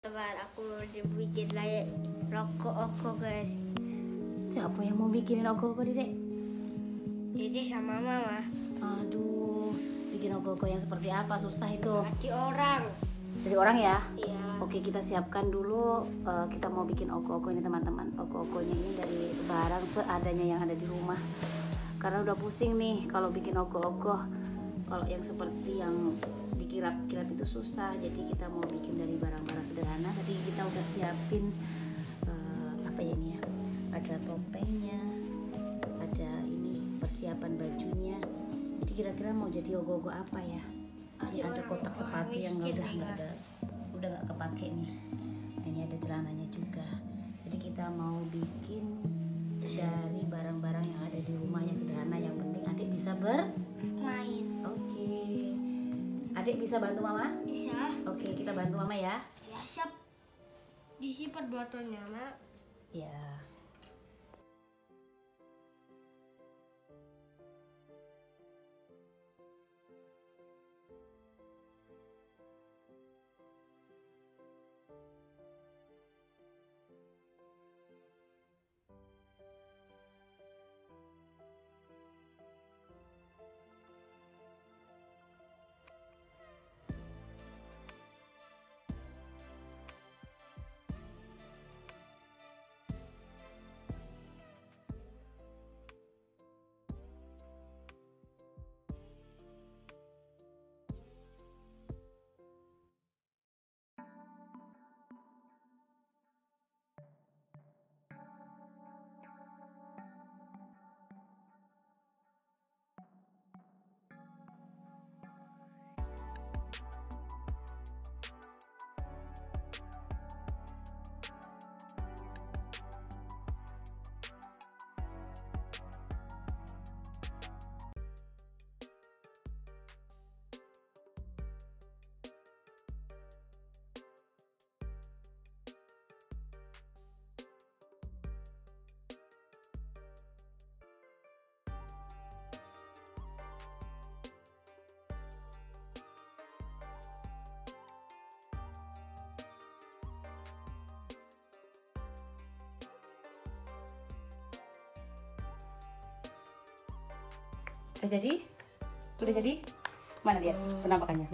Teman aku dibikin layak rokok guys. Siapa yang mau bikinin ogoh-ogoh, Dedek? Dedek sama mama. Aduh, bikin ogoh-ogoh yang seperti apa? Susah itu. Dari orang. Dari orang ya? Iya. Oke, kita siapkan dulu. Kita mau bikin ogoh-ogoh ini teman-teman. Ogoh-ogohnya ini dari barang seadanya yang ada di rumah. Karena udah pusing nih kalau bikin ogoh-ogoh. Kalau yang seperti yang dikirap-kirap itu susah. Jadi kita mau bikin dari barang-barang sederhana. Tadi kita udah siapin apa ya ini ya? Ada topengnya, ada ini persiapan bajunya. Jadi kira-kira mau jadi ogoh-ogoh apa ya? Ini ada kotak sepatu yang udah nggak kepake nih. Ini ada celananya juga. Jadi kita mau bikin dari barang-barang yang ada di rumah yang sederhana. Yang penting adik bisa Main. Oke. Adik bisa bantu mama? Bisa. Oke, kita bantu mama ya. Ya siap. Disimpan botolnya mak. Ya. Udah jadi? Udah jadi? Mana dia penampakannya?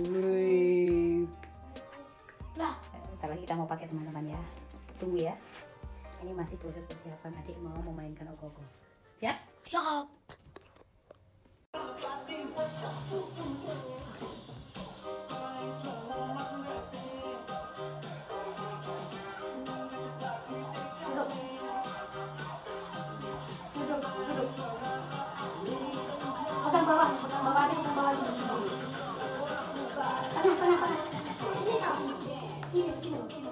Lah, ntar lagi kita mau pakai teman-teman ya. Tunggu ya. Ini masih proses persiapan. Adik mau memainkan ogoh-ogoh. Siap? Siap. Pegang bawah adik, pegang bawah dulu. Tengah. Sini.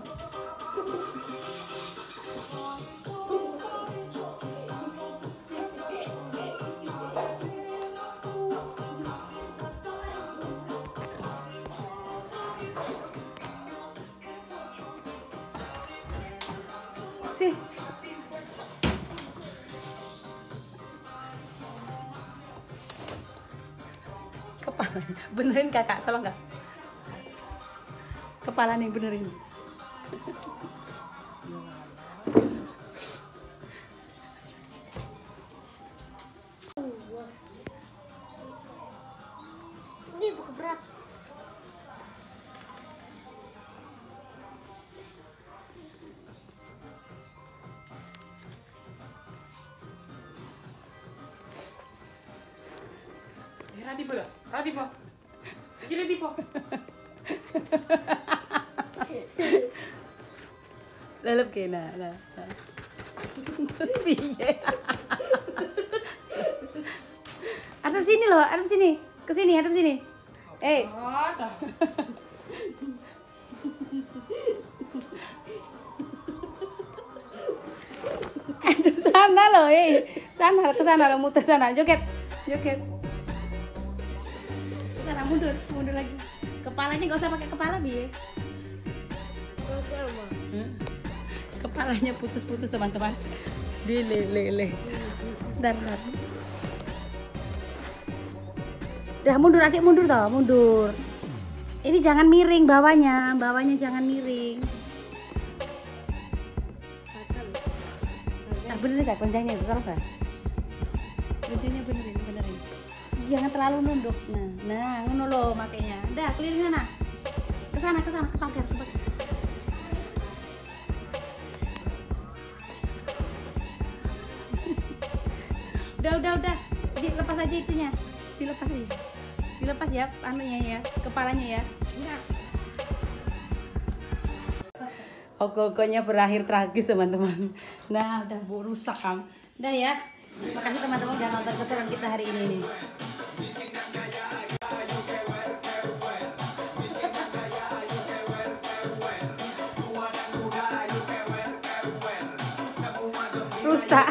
Sih. Kepala benerin kakak, tolong kak. Kepala nih benerin. Ini bukan berat. Radi po. Gini di po. Lalap kayo na. Piye. Hadap sini loh, hadap sini. Kesini, hadap sini. Hadap sana loh, Sana, ke sana loh, muter sana. Joget. Sana, mundur lagi. Kepalanya nggak usah pakai kepala, Bi. Kepalanya putus-putus teman-teman. Lele. Dar. Dah mundur adik, mundur. Ini jangan miring bawahnya jangan miring. bener gak kencangnya itu kalau gak? Kencangnya benerin. Jangan terlalu nunduk. Nah, ngono lo makanya. Udah, keliling sana. Ke sana ke pagar. Udah. Dilepas aja itunya. Dilepas ya anunya ya, kepalanya ya. Ogoh-ogohnya berakhir tragis teman-teman. Nah, udah rusak kan. Udah ya. Makasih teman-teman udah nonton keseruan kita hari ini nih. Rusak.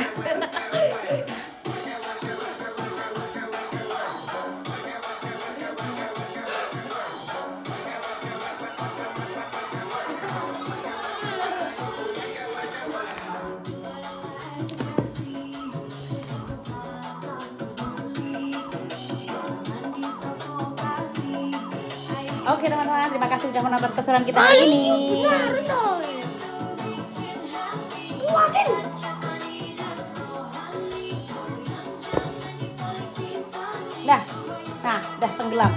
Oke teman-teman, terima kasih sudah menonton keseruan kita hari ini. Dah tenggelam.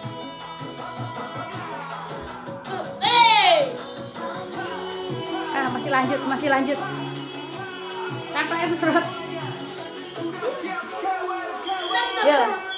Masih lanjut. Kakaknya berserot. Yo.